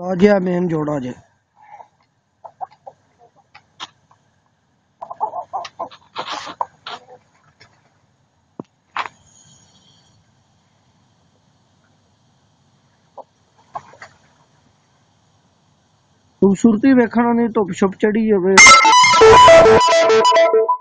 ਜਿਹਾ ਮੇਨ ਜੋੜਾ ਜੇ। ਖੂਬਸੂਰਤੀ ਵੇਖਣ ਦੀ ਧੁੱਪ ਛੁਪ ਚੜੀ ਹੋਵੇ।